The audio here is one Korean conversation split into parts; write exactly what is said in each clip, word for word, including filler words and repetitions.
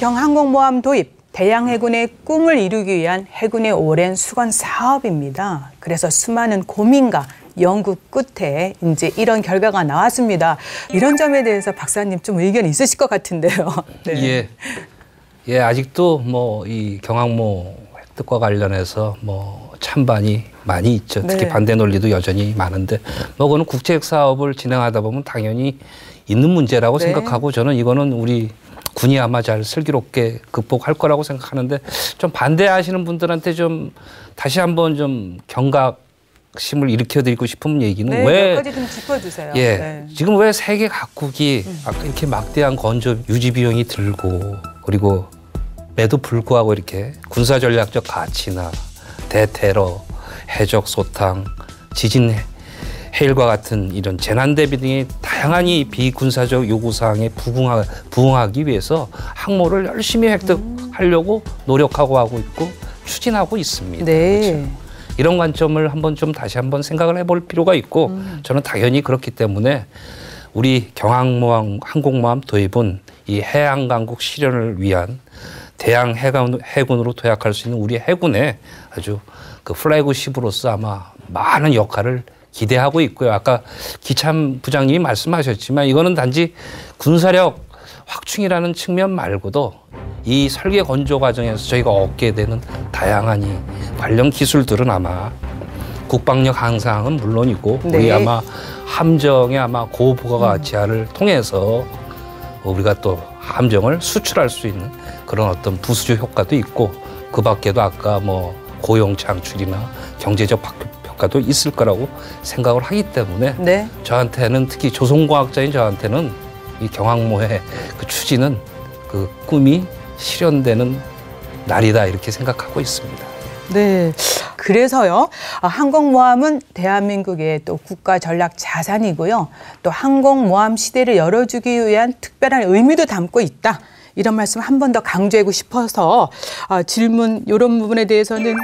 경항공모함 도입, 대양 해군의 꿈을 이루기 위한 해군의 오랜 수건 사업입니다. 그래서 수많은 고민과 연구 끝에 이제 이런 결과가 나왔습니다. 이런 점에 대해서 박사님 좀 의견 있으실 것 같은데요. 네. 예, 예 아직도 뭐 이 경항모 획득과 관련해서 뭐 찬반이 많이 있죠. 특히 네. 반대 논리도 여전히 많은데 뭐 그거는 국책 사업을 진행하다 보면 당연히 있는 문제라고 네. 생각하고 저는 이거는 우리 군이 아마 잘 슬기롭게 극복할 거라고 생각하는데 좀 반대하시는 분들한테 좀 다시 한번 좀 경각심을 일으켜드리고 싶은 얘기는 네, 왜 몇 가지 좀 짚어주세요. 예, 네. 지금 왜 세계 각국이 음. 아까 이렇게 막대한 건조 유지 비용이 들고 그리고 에도 불구하고 이렇게 군사 전략적 가치나 대테러, 해적 소탕, 지진 해일과 같은 이런 재난 대비 등의 다양한 이 비군사적 요구사항에 부응하, 부응하기 위해서 항모를 열심히 획득하려고 노력하고 하고 있고 추진하고 있습니다. 네. 그렇죠? 이런 관점을 한번 좀 다시 한번 생각을 해볼 필요가 있고 음. 저는 당연히 그렇기 때문에 우리 경항모함 항공모함 도입은 이 해양 강국 실현을 위한 대양 해군, 해군으로 도약할 수 있는 우리 해군의 아주 그 플래그십으로서 아마 많은 역할을 기대하고 있고요. 아까 기참 부장님이 말씀하셨지만 이거는 단지 군사력 확충이라는 측면 말고도 이 설계 건조 과정에서 저희가 얻게 되는 다양한 이 관련 기술들은 아마 국방력 향상은 물론이고 네. 우리 아마 함정의 아마 고부가 가치화를 통해서 우리가 또 함정을 수출할 수 있는 그런 어떤 부수적 효과도 있고 그 밖에도 아까 뭐 고용 창출이나 경제적 효과도 있을 거라고 생각을 하기 때문에 네. 저한테는 특히 조선과학자인 저한테는 이 경항모의 그 추진은 그 꿈이 실현되는 날이다 이렇게 생각하고 있습니다. 네, 그래서요 항공모함은 대한민국의 또 국가 전략 자산이고요. 또 항공모함 시대를 열어주기 위한 특별한 의미도 담고 있다. 이런 말씀 한 번 더 강조하고 싶어서 아, 질문 이런 부분에 대해서는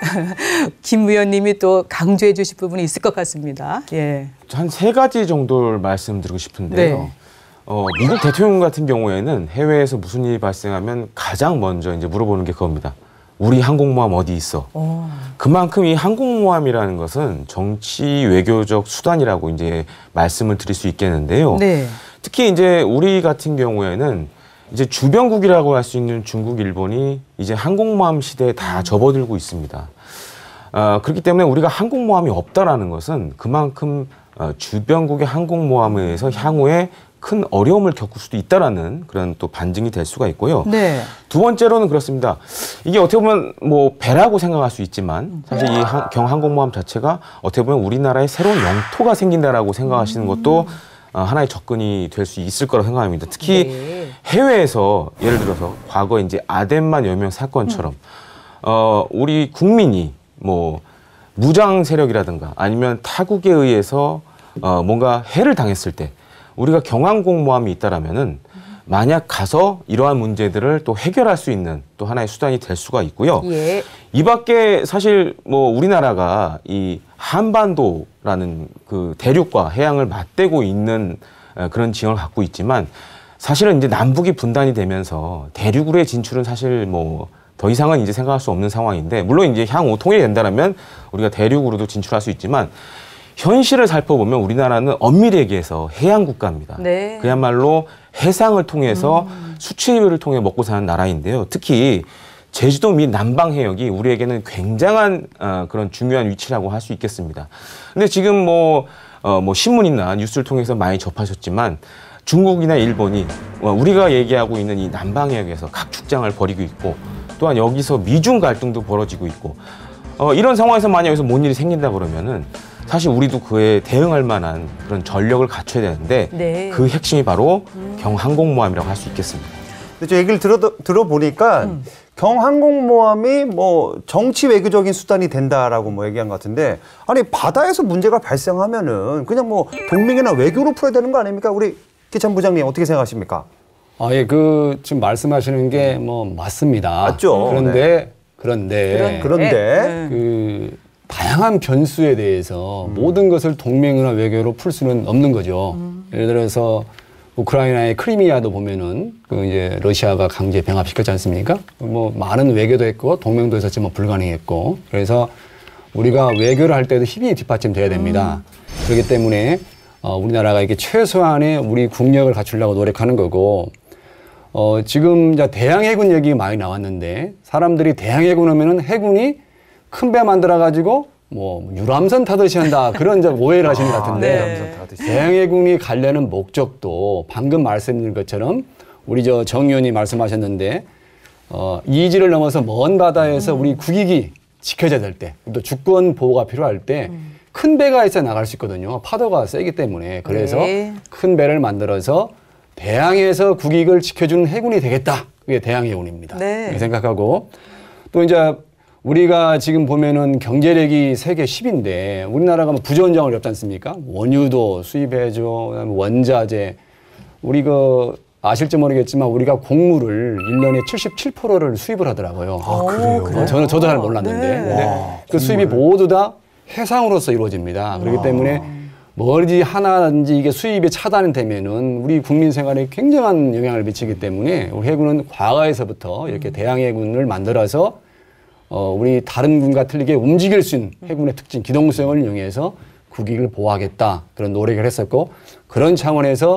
김 의원님이 또 강조해 주실 부분이 있을 것 같습니다. 예. 한 세 가지 정도를 말씀드리고 싶은데요. 네. 어, 미국 대통령 같은 경우에는 해외에서 무슨 일이 발생하면 가장 먼저 이제 물어보는 게 그겁니다. 우리 항공모함 어디 있어? 오. 그만큼 이 항공모함이라는 것은 정치 외교적 수단이라고 이제 말씀을 드릴 수 있겠는데요. 네. 특히 이제 우리 같은 경우에는 이제 주변국이라고 할 수 있는 중국, 일본이 이제 항공모함 시대에 다 접어들고 있습니다. 어, 그렇기 때문에 우리가 항공모함이 없다라는 것은 그만큼 어, 주변국의 항공모함에 의해서 향후에 큰 어려움을 겪을 수도 있다라는 그런 또 반증이 될 수가 있고요. 네. 두 번째로는 그렇습니다. 이게 어떻게 보면 뭐 배라고 생각할 수 있지만 사실 이 경항공모함 자체가 어떻게 보면 우리나라의 새로운 영토가 생긴다라고 생각하시는 것도 어, 하나의 접근이 될 수 있을 거라고 생각합니다. 특히 네. 해외에서 예를 들어서 과거 이제 아덴만 여명 사건처럼 음. 어, 우리 국민이 뭐 무장 세력이라든가 아니면 타국에 의해서 어, 뭔가 해를 당했을 때 우리가 경항공모함이 있다라면은 만약 가서 이러한 문제들을 또 해결할 수 있는 또 하나의 수단이 될 수가 있고요. 예. 이 밖에 사실 뭐 우리나라가 이 한반도라는 그 대륙과 해양을 맞대고 있는 그런 지형을 갖고 있지만 사실은 이제 남북이 분단이 되면서 대륙으로의 진출은 사실 뭐 더 이상은 이제 생각할 수 없는 상황인데 물론 이제 향후 통일이 된다면 우리가 대륙으로도 진출할 수 있지만 현실을 살펴보면 우리나라는 엄밀히 얘기해서 해양 국가입니다. 네. 그야말로 해상을 통해서 음. 수출을 통해 먹고 사는 나라인데요. 특히 제주도 및 남방 해역이 우리에게는 굉장한 어, 그런 중요한 위치라고 할 수 있겠습니다. 근데 지금 뭐, 어, 뭐 신문이나 뉴스를 통해서 많이 접하셨지만 중국이나 일본이 우리가 얘기하고 있는 이 남방 해역에서 각축장을 벌이고 있고 또한 여기서 미중 갈등도 벌어지고 있고 어, 이런 상황에서 만약 여기서 뭔 일이 생긴다 그러면은 사실 우리도 그에 대응할 만한 그런 전력을 갖춰야 되는데 네. 그 핵심이 바로 음. 경항공모함이라고 할 수 있겠습니다. 저 얘기를 들어, 들어보니까 음. 경항공모함이 뭐 정치 외교적인 수단이 된다라고 뭐 얘기한 것 같은데 아니 바다에서 문제가 발생하면은 그냥 뭐 동맹이나 외교로 풀어야 되는 거 아닙니까? 우리 기참 부장님 어떻게 생각하십니까? 아, 예, 그 지금 말씀하시는 게 뭐 맞습니다. 맞죠. 그런데 네. 그런데 그런데 네. 그 다양한 변수에 대해서 음. 모든 것을 동맹이나 외교로 풀 수는 없는 거죠. 음. 예를 들어서 우크라이나의 크리미아도 보면은 그 이제 러시아가 강제 병합시켰지 않습니까? 뭐 많은 외교도 했고 동맹도 했었지만 불가능했고 그래서 우리가 외교를 할 때도 힘이 뒷받침돼야 됩니다. 음. 그렇기 때문에 어, 우리나라가 이게 최소한의 우리 국력을 갖추려고 노력하는 거고 어, 지금 이제 대양해군 얘기 많이 나왔는데 사람들이 대양해군 하면은 해군이 큰 배 만들어 가지고 뭐 유람선 타듯이 한다 그런 이제 오해를 하시는 것 같은데 아, 네. 대양해군이 가려는 목적도 방금 말씀드린 것처럼 우리 저 정 의원이 말씀하셨는데 어, 이지를 넘어서 먼 바다에서 음. 우리 국익이 지켜져야 될 때 또 주권 보호가 필요할 때 큰 음. 배가 있어야 나갈 수 있거든요. 파도가 세기 때문에 그래서 네. 큰 배를 만들어서 대양에서 국익을 지켜주는 해군이 되겠다. 그게 대양해군입니다. 네. 생각하고 또 이제 우리가 지금 보면은 경제력이 세계 십인데 우리나라가 뭐 부전장을 렵지 않습니까? 원유도 수입해줘, 그다음에 원자재. 우리 그 아실지 모르겠지만 우리가 곡물을 일 년에 칠십칠 퍼센트를 수입을 하더라고요. 아, 그래요? 어, 저는 저도 잘 몰랐는데. 네. 근데 와, 그 수입이 모두 다 해상으로서 이루어집니다. 그렇기 때문에 뭐든지 하나든지 이게 수입이 차단이 되면은 우리 국민 생활에 굉장한 영향을 미치기 때문에 우리 해군은 과거에서부터 이렇게 대양해군을 만들어서 어, 우리 다른 군과 틀리게 움직일 수 있는 해군의 특징, 기동성을 이용해서 국익을 보호하겠다. 그런 노력을 했었고 그런 차원에서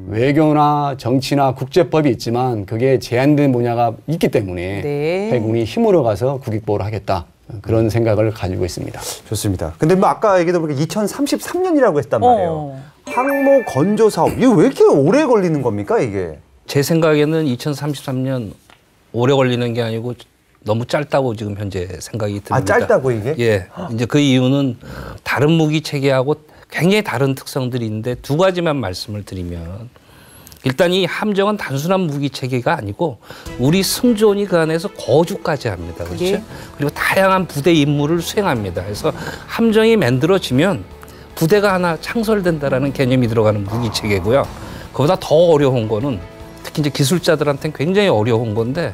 외교나 정치나 국제법이 있지만 그게 제한된 분야가 있기 때문에 네. 해군이 힘으로 가서 국익 보호를 하겠다. 그런 생각을 가지고 있습니다. 좋습니다. 근데 뭐 아까 얘기도 보니까 이천삼십삼 년이라고 했단 말이에요. 어. 항모 건조 사업. 이게 왜 이렇게 오래 걸리는 겁니까, 이게? 제 생각에는 이천삼십삼 년 오래 걸리는 게 아니고 너무 짧다고 지금 현재 생각이 듭니다. 아, 짧다고 이게? 예. 이제 그 이유는 다른 무기 체계하고 굉장히 다른 특성들이 있는데 두 가지만 말씀을 드리면 일단 이 함정은 단순한 무기 체계가 아니고 우리 승조원이 그 안에서 거주까지 합니다. 그렇죠? 예. 그리고 다양한 부대 임무를 수행합니다. 그래서 함정이 만들어지면 부대가 하나 창설된다라는 개념이 들어가는 무기 체계고요. 그보다 더 어려운 거는 특히 이제 기술자들한테는 굉장히 어려운 건데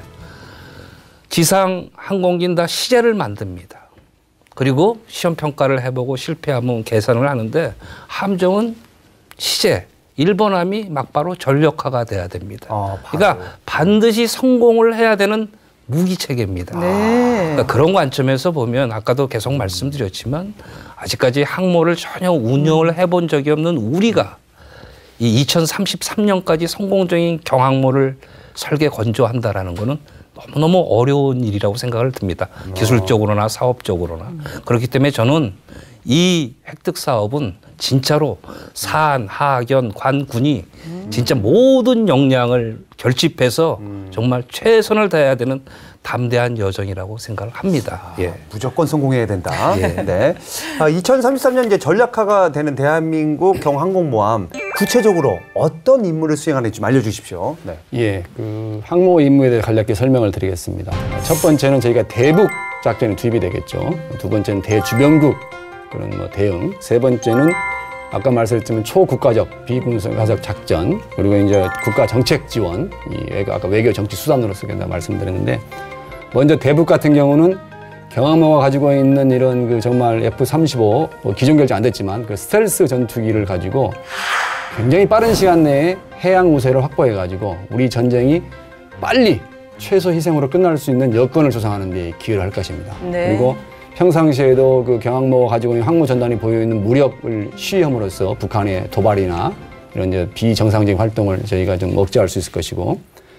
지상 항공기는 다 시제를 만듭니다. 그리고 시험 평가를 해보고 실패하면 계산을 하는데 함정은 시제 일 번 함이 막바로 전력화가 돼야 됩니다. 아, 그러니까 반드시 성공을 해야 되는 무기 체계입니다. 네. 그러니까 그런 관점에서 보면 아까도 계속 말씀드렸지만 아직까지 항모를 전혀 운영을 해본 적이 없는 우리가 이 이천삼십삼 년까지 성공적인 경항모를 설계 건조한다라는 거는 너무너무 어려운 일이라고 생각을 듭니다. 아. 기술적으로나 사업적으로나. 음. 그렇기 때문에 저는 이 획득 사업은 진짜로 산, 하견, 관, 군이 음. 진짜 모든 역량을 결집해서 음. 정말 최선을 다해야 되는 담대한 여정이라고 생각을 합니다. 아, 예. 무조건 성공해야 된다. 예. 네. 아, 이천삼십삼 년 이제 전략화가 되는 대한민국 경항공모함 구체적으로 어떤 임무를 수행하는지 좀 알려주십시오. 네. 예, 그 항모 임무에 대해 간략히 설명을 드리겠습니다. 첫 번째는 저희가 대북 작전에 투입이 되겠죠. 두 번째는 대주변국 그런 뭐 대응. 세 번째는 아까 말씀드렸지만 초국가적 비군사적 작전 그리고 이제 국가 정책 지원 이 외교, 아까 외교 정치 수단으로서 말씀드렸는데 먼저 대북 같은 경우는 경항모가 가지고 있는 이런 그 정말 에프 삼십오 뭐 기존 결제 안 됐지만 그 스텔스 전투기를 가지고 굉장히 빠른 시간 내에 해양 우세를 확보해 가지고 우리 전쟁이 빨리 최소 희생으로 끝날 수 있는 여건을 조성하는 데 기여를 할 것입니다. 네. 그리고 평상시에도 그 경항모가 가지고 있는 항모 전단이 보여 있는 무력을 시험으로써 북한의 도발이나 이런 이제 비정상적인 활동을 저희가 좀 억제할 수 있을 것이고,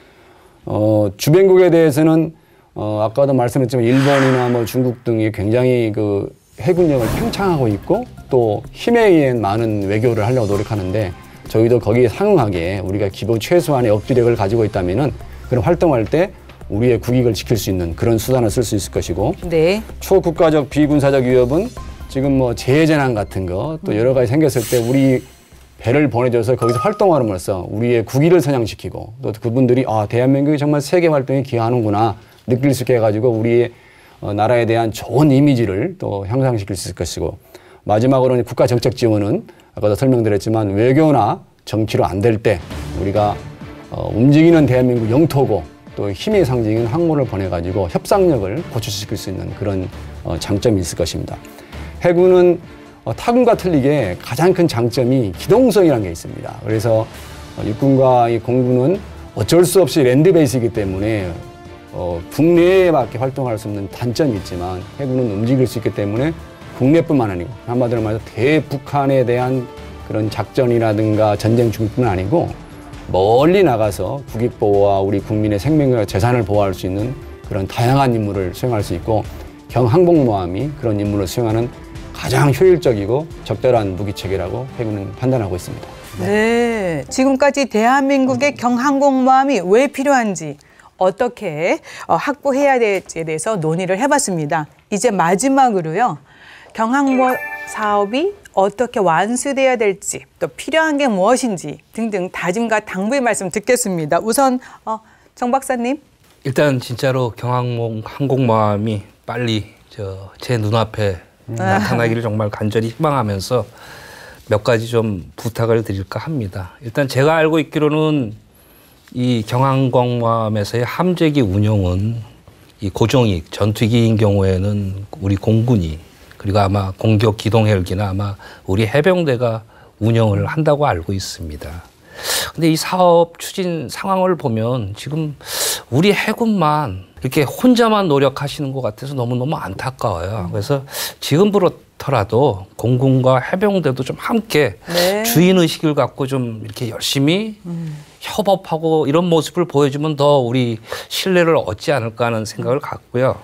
어, 주변국에 대해서는 어, 아까도 말씀했지만 일본이나 뭐 중국 등이 굉장히 그 해군력을 팽창하고 있고 또 힘에 의한 많은 외교를 하려고 노력하는데 저희도 거기에 상응하게 우리가 기본 최소한의 억지력을 가지고 있다면은 그런 활동할 때 우리의 국익을 지킬 수 있는 그런 수단을 쓸 수 있을 것이고 네. 초국가적 비군사적 위협은 지금 뭐 재해재난 같은 거 또 여러 가지 생겼을 때 우리 배를 보내줘서 거기서 활동함으로써 우리의 국위를 선양시키고 또 그분들이 아 대한민국이 정말 세계 활동에 기여하는구나 느낄 수 있게 해가지고 우리의 어, 나라에 대한 좋은 이미지를 또 향상시킬 수 있을 것이고 마지막으로는 국가 정책 지원은 아까도 설명드렸지만 외교나 정치로 안 될 때 우리가 어, 움직이는 대한민국 영토고 또 힘의 상징인 항모를 보내가지고 협상력을 고취시킬 수 있는 그런 어, 장점이 있을 것입니다. 해군은 어, 타군과 틀리게 가장 큰 장점이 기동성이라는 게 있습니다. 그래서 어, 육군과 이 공군은 어쩔 수 없이 랜드 베이스이기 때문에 어, 국내에밖에 활동할 수 없는 단점이 있지만 해군은 움직일 수 있기 때문에 국내뿐만 아니고 한마디로 말해서 대북한에 대한 그런 작전이라든가 전쟁 중뿐 아니고 멀리 나가서 국익보호와 우리 국민의 생명과 재산을 보호할 수 있는 그런 다양한 임무를 수행할 수 있고 경항공모함이 그런 임무를 수행하는 가장 효율적이고 적절한 무기체계라고 해군은 판단하고 있습니다. 네, 지금까지 대한민국의 경항공모함이 왜 필요한지 어떻게 확보해야 될지에 대해서 논의를 해봤습니다. 이제 마지막으로요. 경항모 사업이 어떻게 완수돼야 될지 또 필요한 게 무엇인지 등등 다짐과 당부의 말씀 듣겠습니다. 우선 어, 정 박사님. 일단 진짜로 경항공 항공모함이 빨리 저 제 눈앞에 음. 나타나기를 정말 간절히 희망하면서 몇 가지 좀 부탁을 드릴까 합니다. 일단 제가 알고 있기로는 이 경항공모함에서의 함재기 운용은 이 고정익 전투기인 경우에는 우리 공군이 그리고 아마 공격 기동 헬기나 아마 우리 해병대가 운영을 한다고 알고 있습니다. 근데 이 사업 추진 상황을 보면 지금 우리 해군만 이렇게 혼자만 노력하시는 것 같아서 너무너무 안타까워요. 그래서 지금부터라도 공군과 해병대도 좀 함께 네. 주인의식을 갖고 좀 이렇게 열심히 음. 협업하고 이런 모습을 보여주면 더 우리 신뢰를 얻지 않을까 하는 생각을 갖고요.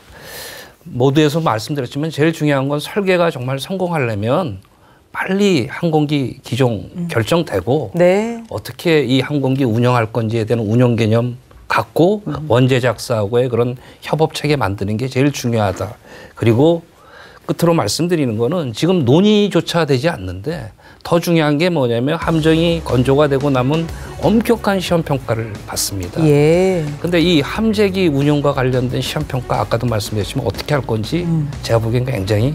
모두에서 말씀드렸지만 제일 중요한 건 설계가 정말 성공하려면 빨리 항공기 기종 음. 결정되고 네. 어떻게 이 항공기 운영할 건지에 대한 운영 개념 갖고 음. 원제 작사하고의 그런 협업 체계 만드는 게 제일 중요하다. 그리고 끝으로 말씀드리는 거는 지금 논의조차 되지 않는데 더 중요한 게 뭐냐면 함정이 건조가 되고 나면 엄격한 시험 평가를 받습니다. 예. 근데 이 함재기 운용과 관련된 시험 평가 아까도 말씀드렸지만 어떻게 할 건지 음. 제가 보기엔 굉장히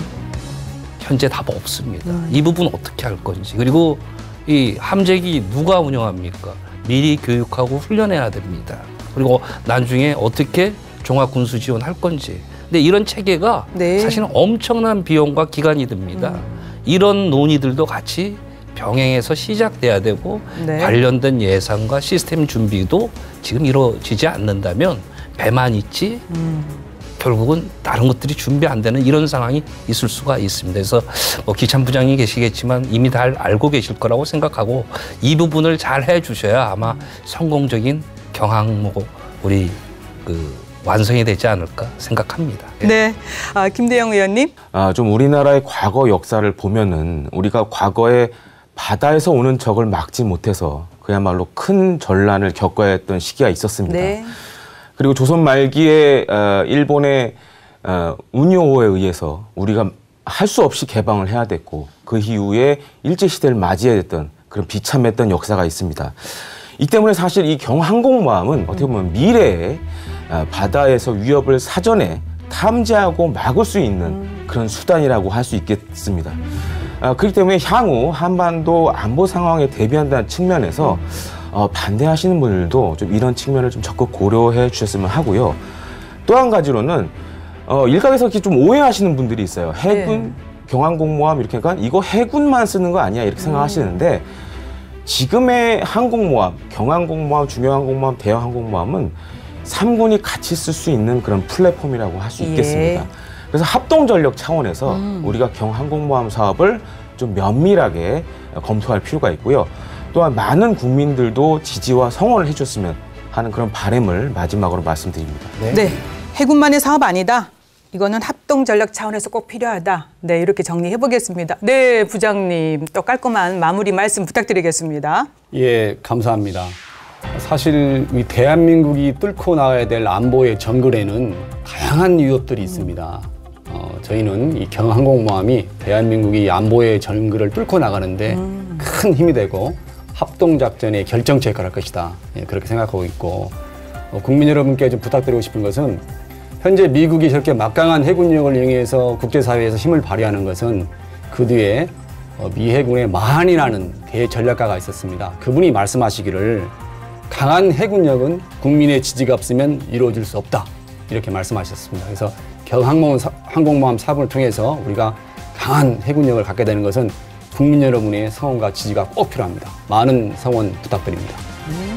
현재 답 없습니다. 음. 이 부분 어떻게 할 건지. 그리고 이 함재기 누가 운영합니까? 미리 교육하고 훈련해야 됩니다. 그리고 나중에 어떻게 종합군수 지원할 건지. 근데 이런 체계가 네. 사실은 엄청난 비용과 기간이 듭니다. 음. 이런 논의들도 같이 병행해서 시작돼야 되고 네. 관련된 예산과 시스템 준비도 지금 이루어지지 않는다면 배만 있지 음. 결국은 다른 것들이 준비 안 되는 이런 상황이 있을 수가 있습니다. 그래서 뭐 기참 부장이 계시겠지만 이미 다 알고 계실 거라고 생각하고 이 부분을 잘 해주셔야 아마 성공적인 경항모 우리 그 완성이 되지 않을까 생각합니다. 네, 아, 김대영 의원님. 아, 좀 우리나라의 과거 역사를 보면은 우리가 과거에 바다에서 오는 적을 막지 못해서 그야말로 큰 전란을 겪어야 했던 시기가 있었습니다. 네. 그리고 조선 말기에 어, 일본의 어, 운요호에 의해서 우리가 할 수 없이 개방을 해야 됐고 그 이후에 일제시대를 맞이해야 됐던 그런 비참했던 역사가 있습니다. 이 때문에 사실 이 경항공모함은 어떻게 보면 미래에 바다에서 위협을 사전에 탐지하고 막을 수 있는 그런 수단이라고 할 수 있겠습니다. 그렇기 때문에 향후 한반도 안보 상황에 대비한다는 측면에서 반대하시는 분들도 좀 이런 측면을 좀 적극 고려해 주셨으면 하고요. 또 한 가지로는 일각에서 이렇게 좀 오해하시는 분들이 있어요. 해군, 네. 경항공모함 이렇게 하니까 이거 해군만 쓰는 거 아니야 이렇게 생각하시는데 지금의 항공모함, 경항공모함, 중형항공모함, 대형항공모함은 삼군이 같이 쓸 수 있는 그런 플랫폼이라고 할 수 있겠습니다. 예. 그래서 합동전력 차원에서 음. 우리가 경항공모함 사업을 좀 면밀하게 검토할 필요가 있고요. 또한 많은 국민들도 지지와 성원을 해줬으면 하는 그런 바람을 마지막으로 말씀드립니다. 네. 네, 해군만의 사업 아니다. 이거는 합동전력 차원에서 꼭 필요하다. 네, 이렇게 정리해 보겠습니다. 네, 부장님 또 깔끔한 마무리 말씀 부탁드리겠습니다. 예, 감사합니다. 사실 이 대한민국이 뚫고 나가야 될 안보의 정글에는 다양한 위협들이 있습니다. 어, 저희는 이 경항공모함이 대한민국이 안보의 정글을 뚫고 나가는데 음. 큰 힘이 되고 합동작전의 결정체 역할을 할 것이다. 예, 그렇게 생각하고 있고 어, 국민 여러분께 좀 부탁드리고 싶은 것은 현재 미국이 저렇게 막강한 해군력을 이용해서 국제사회에서 힘을 발휘하는 것은 그 뒤에 어, 미 해군의 마한이라는 대전략가가 있었습니다. 그분이 말씀하시기를 강한 해군력은 국민의 지지가 없으면 이루어질 수 없다. 이렇게 말씀하셨습니다. 그래서 경항공모함 사업을 통해서 우리가 강한 해군력을 갖게 되는 것은 국민 여러분의 성원과 지지가 꼭 필요합니다. 많은 성원 부탁드립니다. 음.